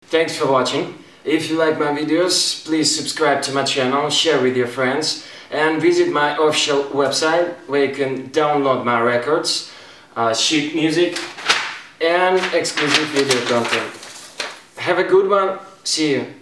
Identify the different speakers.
Speaker 1: Thanks for watching. If you like my videos, please subscribe to my channel, share with your friends, and visit my official website where you can download my records, sheet music, and exclusive video content. Have a good one. See you.